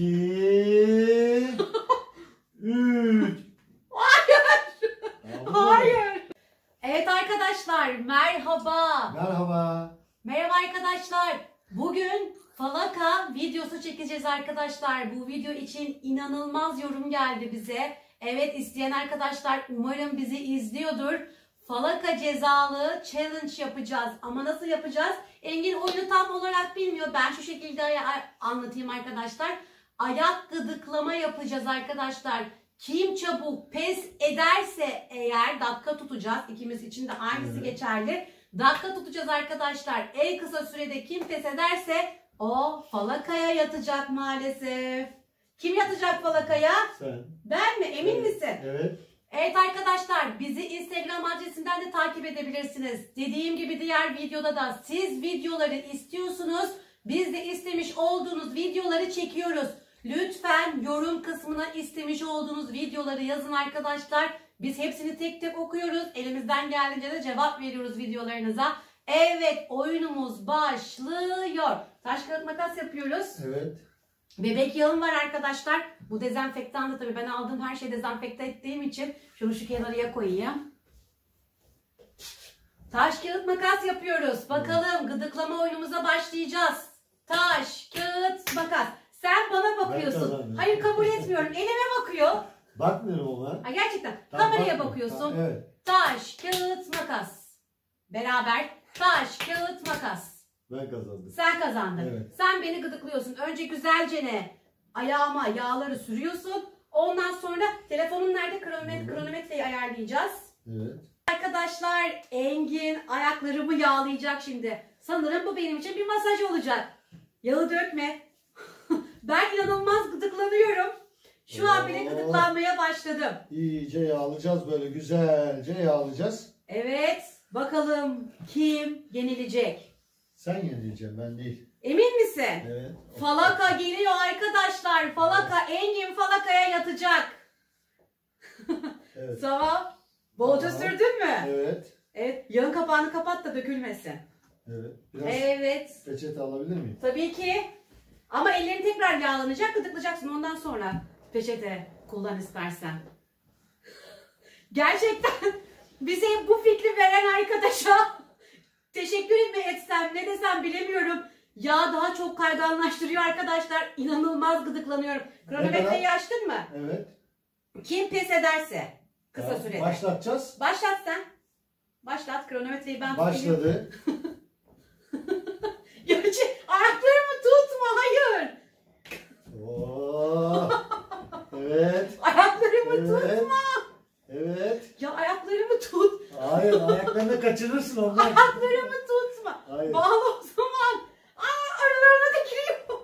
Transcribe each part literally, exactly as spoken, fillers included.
iki, üç. Hayır. Tamam. Hayır. Evet arkadaşlar, merhaba. Merhaba. Merhaba arkadaşlar. Bugün falaka videosu çekeceğiz arkadaşlar. Bu video için inanılmaz yorum geldi bize. Evet, isteyen arkadaşlar umarım bizi izliyordur. Falaka cezalı challenge yapacağız. Ama nasıl yapacağız? Engin oyunu tam olarak bilmiyor. Ben şu şekilde anlatayım arkadaşlar. Ayak gıdıklama yapacağız arkadaşlar. Kim çabuk pes ederse eğer dakika tutacağız. İkimiz için de aynısı evet. geçerli. Dakika tutacağız arkadaşlar. En kısa sürede kim pes ederse o falakaya yatacak maalesef. Kim yatacak falakaya? Sen. Ben mi? Emin evet. misin? Evet. Evet arkadaşlar, bizi Instagram adresinden de takip edebilirsiniz. Dediğim gibi diğer videoda da siz videoları istiyorsunuz. Biz de istemiş olduğunuz videoları çekiyoruz. Lütfen yorum kısmına istemiş olduğunuz videoları yazın arkadaşlar. Biz hepsini tek tek okuyoruz. Elimizden geldiğince de cevap veriyoruz videolarınıza. Evet, oyunumuz başlıyor. Taş kağıt makas yapıyoruz. Evet. Bebek yağım var arkadaşlar. Bu dezenfektan da tabii ben aldığım her şeyi dezenfekte ettiğim için şunu şu kenarıya koyayım. Taş kağıt makas yapıyoruz. Bakalım gıdıklama oyunumuza başlayacağız. Taş kağıt makas. Sen bana bakıyorsun. Hayır, kabul etmiyorum. Elime bakıyor. Bakmıyorum ona. Ha, gerçekten. Tamam, kameraya bakma. bakıyorsun. Tamam, evet. Taş kağıt makas. Beraber taş kağıt makas. Ben kazandım. Sen kazandın. Evet. Sen beni gıdıklıyorsun. Önce güzelce ne? Ayağıma yağları sürüyorsun. Ondan sonra telefonun nerede? Kronometre, kronometreyi ayarlayacağız. Evet. Arkadaşlar, Engin ayaklarımı yağlayacak şimdi. Sanırım bu benim için bir masaj olacak. Yağı dökme. Ben inanılmaz gıdıklanıyorum. Şu Oo. an bile gıdıklanmaya başladım. İyice yağlayacağız, böyle güzelce yağlayacağız. Evet. Bakalım kim yenilecek? Sen yenileceğim, ben değil. Emin misin? Evet. Falaka geliyor arkadaşlar. Falaka, Engin falakaya yatacak. Evet. Tamam. Bolca Tamam. sürdün mü? Evet. Evet. Yağın kapağını kapat da dökülmesin. Evet. Biraz evet. peçete alabilir miyim? Tabii ki. Ama ellerin tekrar yağlanacak, gıdıklayacaksın. Ondan sonra peçete kullan istersen. Gerçekten bize bu fikri veren arkadaşa teşekkür mi etsem, ne desem bilemiyorum. Yağ daha çok kayganlaştırıyor arkadaşlar. İnanılmaz gıdıklanıyorum. Kronometreyi açtın mı? Evet. Kim pes ederse kısa tamam. sürede. Başlatacağız. Başlat sen. Başlat. Kronometreyi ben Başladı. Gerçi ayaklarımı tutma. Hayır. Oo. Evet. Ayaklarımı evet. tutma. Evet. Ya ayaklarımı tut. Hayır, ayaklarını kaçırırsın ondan. Ayaklarımı tutma. Hayır. Bağla o zaman. Aa, aralarına da giriyor.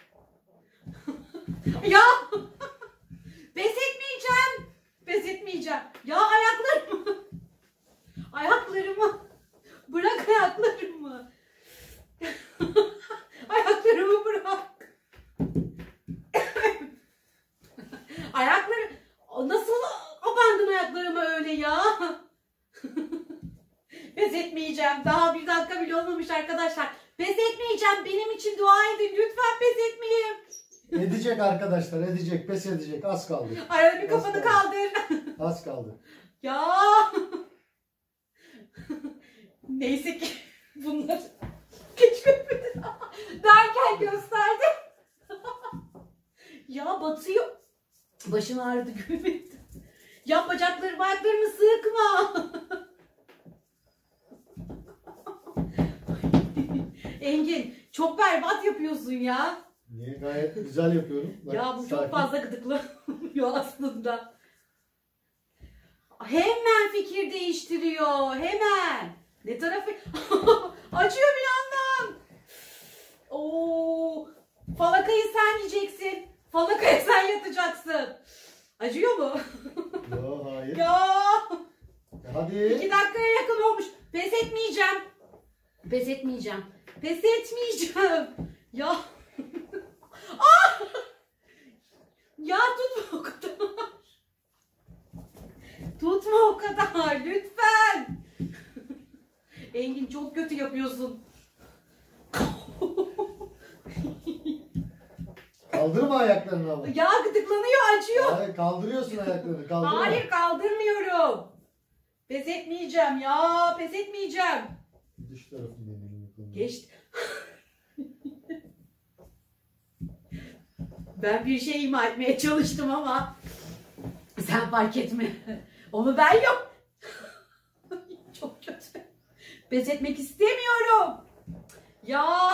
Ya. Pes etmeyeceğim. Pes etmeyeceğim. Ya ayaklarımı. Ayaklarımı. Bırak ayaklarımı. Ayaklarımı bırak. Ayakları. Nasıl abandın ayaklarımı öyle ya? Pes etmeyeceğim. Daha bir dakika bile olmamış arkadaşlar. Pes etmeyeceğim. Benim için dua edin. Lütfen pes etmeyeyim. Edecek arkadaşlar, edecek, pes edecek. Az kaldı. Arada bir kafanı kaldır. Az kaldı. Ya. Neyse ki bunlar keşke derken gösterdim. Ya batıyor. Başım ağrıdı, gülmekten. Ya bacaklarımı, ayaklarımı sıkma. Engin, çok berbat yapıyorsun ya. Niye? Gayet güzel yapıyorum. Bak, ya bu sakin. çok fazla gıdıklanıyor aslında. Hemen fikir değiştiriyor. Hemen. Ne tarafı? Acıyor bir yandan. Oo, falakayı sen yiyeceksin. Falakaya sen yatacaksın. Acıyor mu? Yo, hayır. Ya. Hadi. İki dakikaya yakın olmuş. Pes etmeyeceğim. Pes etmeyeceğim. Pes etmeyeceğim. Ya. Ah! Ya tutma o kadar. Tutma o kadar. Lütfen. Engin çok kötü yapıyorsun. Kaldırma ayaklarını ama. Ya gıdıklanıyor, acıyor. Hayır, kaldırıyorsun ayaklarını. Kaldırma. Hayır, kaldırmıyorum. Pes etmeyeceğim ya, pes etmeyeceğim. Dış tarafın benim. Geçti. Ben bir şey ima etmeye çalıştım ama sen fark etme. Onu ben yok. Çok kötü. Pes etmek istemiyorum. Ya.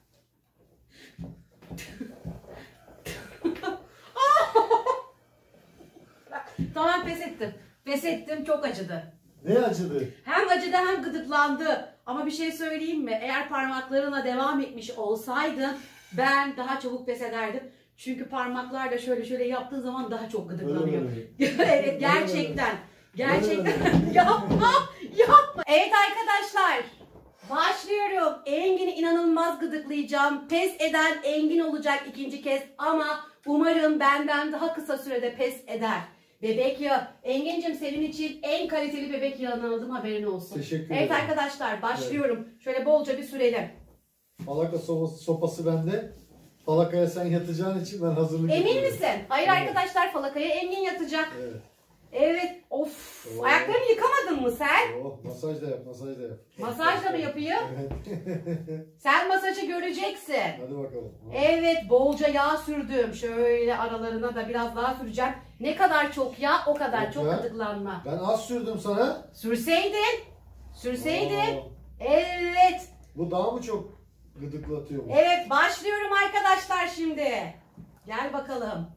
Tamam, pes ettim. Pes ettim, çok acıdı. Ne acıdı? Hem acıdı hem gıdıklandı. Ama bir şey söyleyeyim mi? Eğer parmaklarına devam etmiş olsaydın ben daha çabuk pes ederdim. Çünkü parmaklarla şöyle şöyle yaptığı zaman daha çok gıdıklanıyor. Evet, gerçekten. Gerçekten. Yapma. Yapma. Evet arkadaşlar. Başlıyorum. Engin'i inanılmaz gıdıklayacağım. Pes eden Engin olacak ikinci kez. Ama umarım benden daha kısa sürede pes eder. Bebek yağı. Engin'cim, senin için en kaliteli bebek yağını aldım, haberin olsun. Teşekkür ederim. Evet arkadaşlar, başlıyorum. Evet. Şöyle bolca bir sürelim. Falaka sopası, sopası bende. Falakaya sen yatacağın için ben hazırlık Emin yapıyorum. misin? Hayır Evet. arkadaşlar, falakaya Engin yatacak. Evet. Evet. Of. Oo. Ayaklarını yıkamadın mı sen? Oh, masaj da yap, masaj da yap. Masaj da mı yapayım? Evet. Sen masajı göreceksin. Hadi bakalım. Evet, bolca yağ sürdüm. Şöyle aralarına da biraz daha süreceğim. Ne kadar çok yağ, o kadar Çok çok ya. gıdıklanma. Ben az sürdüm sana. Sürseydin. Sürseydin. Oo, Evet. bu daha mı çok gıdıklatıyor mu? Evet, başlıyorum arkadaşlar şimdi. Gel bakalım.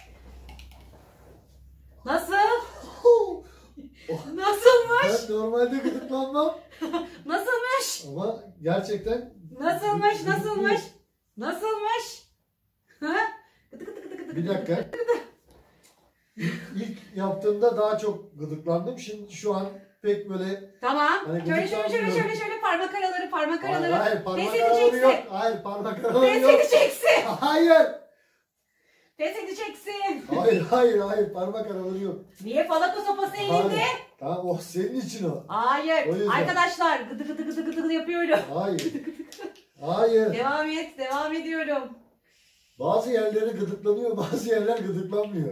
Nasıl? Nasılmış? Ben normalde gıdıklanmam Nasılmış? ama gerçekten Nasılmış? Nasılmış? Nasılmış? Ha? Gıdı gıdı gıdı gıdı bir gıdı. dakika. İlk, ilk yaptığımda daha çok gıdıklandım. Şimdi şu an pek böyle Tamam. Hani Şöyle şöyle şöyle gıdıklanmıyorum. şöyle şöyle parmak araları parmak hayır, araları. hayır parmak Pes araları edeceksin. yok. Hayır parmak araları Pes yok. edeceksin. Hayır. Pes edeceksin. Hayır hayır hayır parmak araları yok. Niye falaka sopası elinde? Hayır. Tamam o senin için o. Hayır. O yüzden. Arkadaşlar gıdı gıdı gıdı gıdı gıdı yapıyorum. Hayır. Hayır. Devam et. Devam ediyorum. Bazı yerleri gıdıklanıyor, bazı yerler gıdıklanmıyor.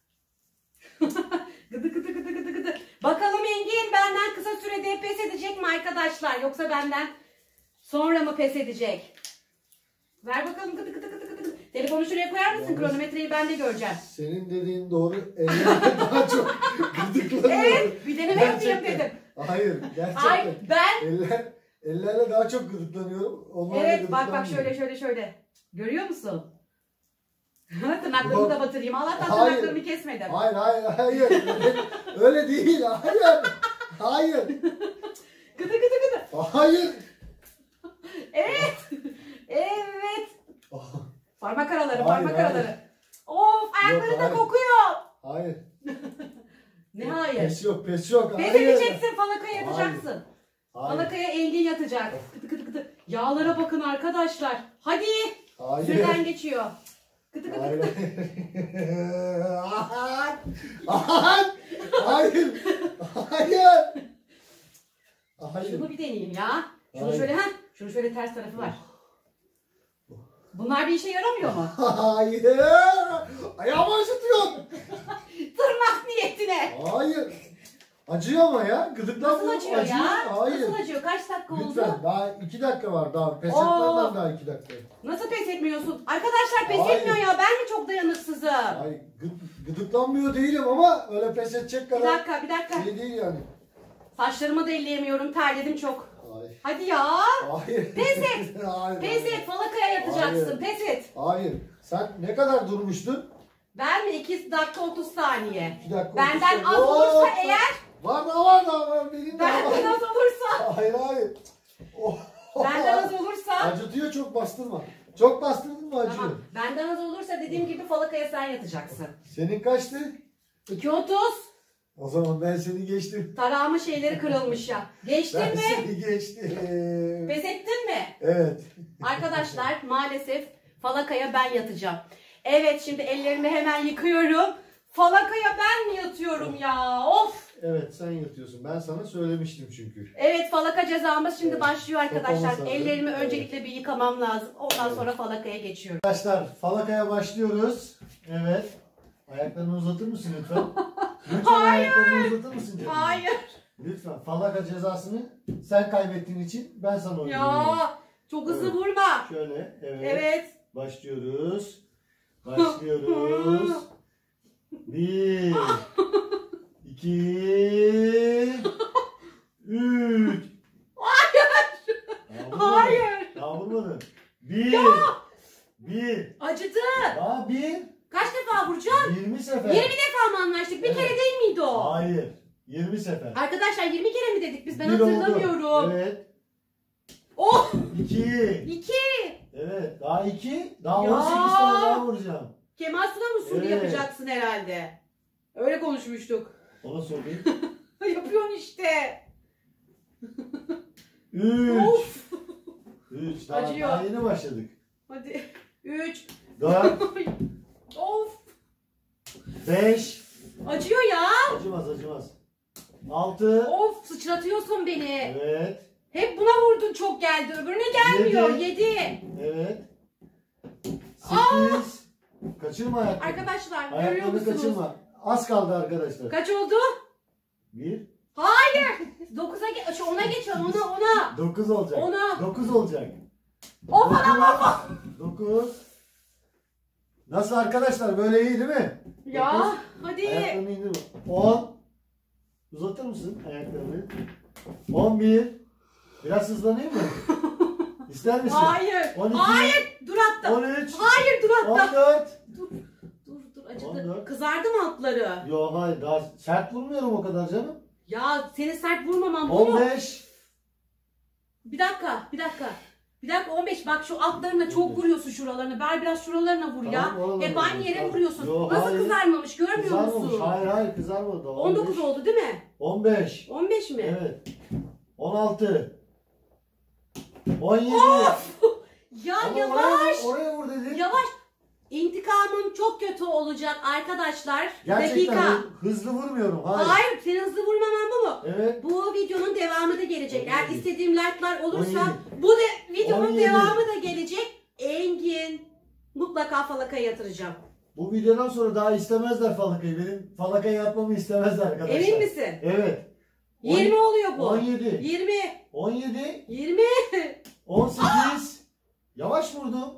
Gıdı gıdı gıdı gıdı gıdı. Bakalım Engin benden kısa sürede pes edecek mi arkadaşlar? Yoksa benden sonra mı pes edecek? Ver bakalım gıdı gıdı gıdı gıdı. Telefonu şuraya koyar mısın? Yalnız- Kronometreyi ben de göreceğim. Senin dediğin doğru. Ellerine daha çok gıdıklanıyor. Evet, bir deneme yapayım dedim. Hayır, gerçekten. Ay ben. Eller, ellerle daha çok gıdıklanıyorum. Onlarla Evet, bak bak gıdıklanmıyorum. şöyle şöyle şöyle. Görüyor musun? Tırnaklarımı Yok. da batırayım. Allah'tan Hayır. tırnaklarımı kesmedim. Hayır, hayır, hayır. Öyle, öyle değil. Hayır. Hayır. Gıdı gıdı gıdı. Hayır. Evet. Evet. Oh, Parmak araları, Hayır, parmak hayır. araları. Of, ayakları Yok, da hayır. kokuyor. hayır. Ne hayır? Pes yok, pes yok. Pes Hayır. edeceksin, falakaya yatacaksın. Hayır. Falakaya Engin yatacak. Gıdı gıdı gıdı. Yağlara bakın arkadaşlar. Hadi. Hayır. Süreden geçiyor. Gıdı gıdı Hayır. gıdı. Hayır. Hayır. Hayır. Hayır. Hayır. Şunu bir deneyeyim ya. Şunu Hayır. şöyle ha. Şunu şöyle ters tarafı var. Bunlar bir işe yaramıyor mu? Hayır. Ayağımı acıtıyorsun. Tırnak niyetine. Hayır. Acıyor ama ya. Nasıl Gıdıklanmıyor. acıyor ya? Hayır. Nasıl acıyor? Kaç dakika oldu? Lütfen. Daha iki dakika var. Daha pes Oo. etmeden daha iki dakika. Nasıl pes etmiyorsun? Arkadaşlar pes Hayır. etmiyor ya. Ben mi çok dayanıksızım? Hayır. Gı- gıdıklanmıyor değilim ama öyle pes edecek Bir kadar dakika, bir dakika. şey değil yani. Saçlarımı da elleyemiyorum. Terledim çok. Hayır. Hadi ya. Hayır. Pes et. Hayır. Pes et. Falakaya yatacaksın. Hayır. Pes et. Hayır. Sen ne kadar durmuştun? Ben mi? iki dakika otuz saniye. iki dakika. Benden otuz az saniye. olursa Oo, eğer. Var da var da var. Benim de Benden var. az olursa. Hayır hayır. Oh. Benden az olursa. Acıtıyor, çok bastırma. Çok bastırdın mı acıyor? Tamam. Benden az olursa dediğim gibi falakaya sen yatacaksın. Senin kaçtı? iki otuz. O zaman ben seni geçtim. Tarağımın şeyleri kırılmış ya. Geçtin Ben mi? seni geçtim. Pes ettin mi? Evet. Arkadaşlar maalesef falakaya ben yatacağım. Evet, şimdi ellerimi hemen yıkıyorum. Falakaya ben mi yatıyorum ya? Of. Evet sen yatıyorsun. Ben sana söylemiştim çünkü. Evet, falaka cezamız şimdi Evet. başlıyor arkadaşlar. Toplamız hazır. Ellerimi Evet. öncelikle bir yıkamam lazım. Ondan Evet. sonra falakaya geçiyorum. Arkadaşlar falakaya başlıyoruz. Evet. Ayaklarını uzatır mısın lütfen? Lütfen Hayır. ayaklarını uzatır mısın canım? Hayır. Lütfen. Falaka cezasını sen kaybettiğin için ben sana uyguluyorum. Ya çok hızlı Evet. vurma. Şöyle. Evet. Evet. Başlıyoruz. Başlıyoruz. Bir. iki. Üç. Hayır. Hayır. Daha vurmadın. Bir. Bir. Acıdı. Daha bir. Kaç defa vuracağım? Yirmi sefer. yirmi defa mı anlaştık? Bir Evet. kere değil miydi o? Hayır. Yirmi sefer. Arkadaşlar yirmi kere mi dedik biz? Ben Bir oldu. hatırlamıyorum. Evet. Oh! İki. İki. Evet. Daha iki. Daha Ya. on sekiz tane daha vuracağım. Kemal Sunal usulü Evet. yapacaksın herhalde. Öyle konuşmuştuk. Ona sorayım. Yapıyorsun işte. Üç. Of. Üç. Daha, Acıyor. daha yeni başladık. Hadi. Üç. Dört. Of. Beş. Acıyor ya. Acımaz acımaz. Altı. Of, sıçratıyorsun beni. Evet. Hep buna vurdun, çok geldi. Öbürüne gelmiyor. Yedi. Yedi. Evet. Sekiz. Kaçırma ayaklarını. Arkadaşlar görüyor Ayaklarını musunuz? kaçırma. Az kaldı arkadaşlar. Kaç oldu? Bir. Hayır. Dokuza geç. Şu ona geç. Ona ona. Dokuz olacak. Ona. Dokuz olacak. O bana. Dokuz. Nasıl arkadaşlar? Böyle iyi değil mi? Ya Dokuz. hadi. Ayaklarını indir. On. Uzatır mısın ayaklarını? On bir. Biraz hızlanayım mı? İster misin? Hayır. On iki. Hayır. Dur hatta. On üç. Hayır, dur hatta. On dört. Dur. Dur dur acıdı. On dört. Kızardı mı altları? Yo hayır daha sert vurmuyorum o kadar canım. Ya seni sert vurmamam bu On mu? beş. Bir dakika, bir dakika. Bir dakika on beş. Bak şu altlarına çok vuruyorsun şuralarına. Ver biraz şuralarına vur ya. Tamam, oralarına Hep aynı vurayım, yere tamam. vuruyorsun. Yo, Nasıl hayır. kızarmamış görmüyor Kızarmamış. musun? Hayır hayır kızarmadı. on dokuz oldu değil mi? On beş. on beş mi? Evet. On altı. On yedi. Ya Ama yavaş. Oraya, oraya vur dedim. Yavaş. İntikamın çok kötü olacak arkadaşlar. Gerçekten Dakika. hı- hızlı vurmuyorum. Hayır. Hayır, senin hızlı vurmaman bu mu? Evet. Bu videonun devamı da gelecek. Eğer on yedi. istediğim like'lar olursa on bu de videonun on yedi. devamı da gelecek. Engin mutlaka falakaya yatıracağım. Bu videodan sonra daha istemezler falakayı. Benim falakayı yapmamı istemezler arkadaşlar. Emin misin? Evet. yirmi oluyor bu. On yedi. yirmi. On yedi. yirmi. On sekiz. Yavaş vurdum.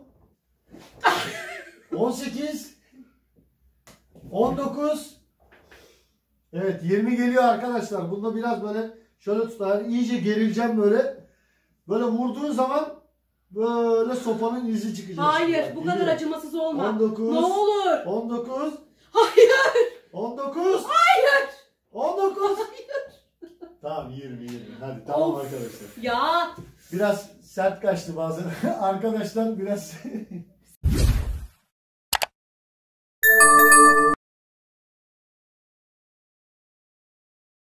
On sekiz. On dokuz. Evet yirmi geliyor arkadaşlar. Bunda biraz böyle şöyle tutar. İyice gerileceğim böyle. Böyle vurduğun zaman böyle sopanın izi çıkacak. Hayır, Bak, bu kadar geliyor. acımasız olma. On dokuz. Ne olur. On dokuz. Hayır. On dokuz. Hayır. On dokuz. Tamam yirmi yirmi. Hadi tamam Of. arkadaşlar. Ya Biraz sert kaçtı bazen. Arkadaşlar biraz